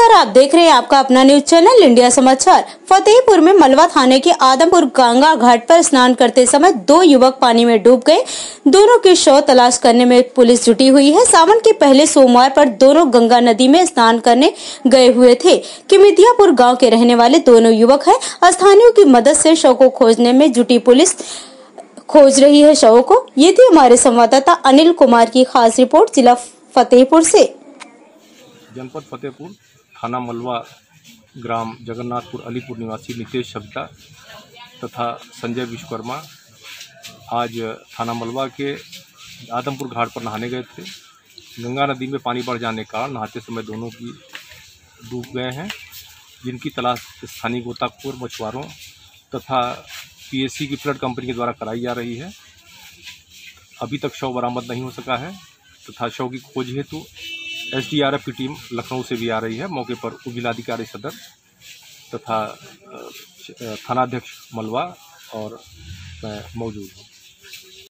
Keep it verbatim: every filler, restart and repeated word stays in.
नमस्कार, आप देख रहे हैं आपका अपना न्यूज चैनल इंडिया समाचार। फतेहपुर में मलवा थाने के आदमपुर गंगा घाट पर स्नान करते समय दो युवक पानी में डूब गए। दोनों के शव तलाश करने में पुलिस जुटी हुई है। सावन के पहले सोमवार पर दोनों गंगा नदी में स्नान करने गए हुए थे कि मिदियापुर गाँव के रहने वाले दोनों युवक है। स्थानियों की मदद से शव को खोजने में जुटी पुलिस खोज रही है शवों को। ये थी हमारे संवाददाता अनिल कुमार की खास रिपोर्ट जिला फतेहपुर से। जनपद फतेहपुर, थाना मलवा, ग्राम जगन्नाथपुर अलीपुर निवासी नितेश सविता तथा संजय विश्वकर्मा आज थाना मलवा के आदमपुर घाट पर नहाने गए थे। गंगा नदी में पानी बढ़ जाने के कारण नहाते समय दोनों की डूब गए हैं, जिनकी तलाश स्थानीय गोताखोर, मछुआरों तथा पीएससी की फ्लड कंपनी के द्वारा कराई जा रही है। अभी तक शव बरामद नहीं हो सका है तथा शव की खोज हेतु एसडीआरएफ की टीम लखनऊ से भी आ रही है। मौके पर उप जिलाधिकारी सदर तथा थानाध्यक्ष मलवा और मैं मौजूद हूँ।